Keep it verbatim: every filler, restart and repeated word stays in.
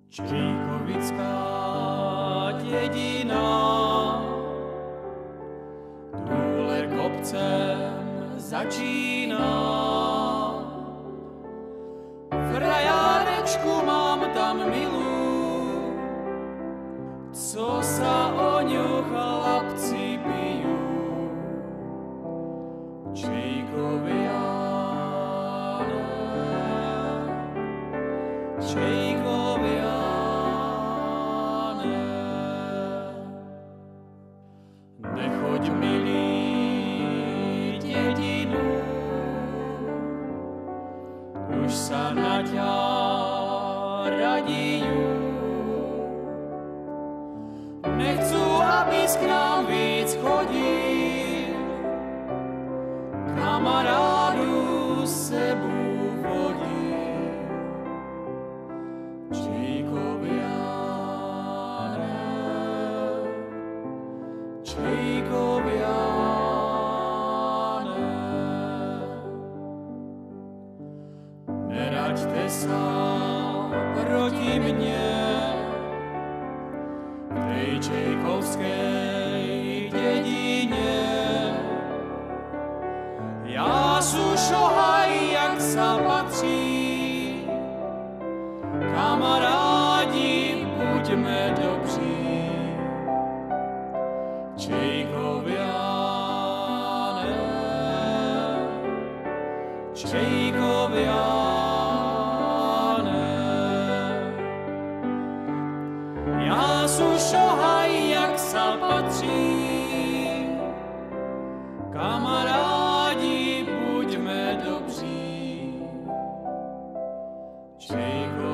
Čejkovická dědina, důle kopcem začíná. Frajárečku mám tam milú, co sa o ňu chlapci bijú. Čejkoviane, Čejkoviane, nechoď milý dedinu, už sa na ťa radijú. Nechcú, aby k nám víc chodil, kamarádu sebou vodil. Čejkoviane, Čejkoviane, neraďte sa proti mne, v tej čejkovskej dedine. Ja sú šohaj, jak sa patrí, kamarádi, buďme dobří. Čejkoviane, Čejkoviane, ja sú šohaj, jak sa patrí, kamarádi, buďme dobří. Čejkoviane.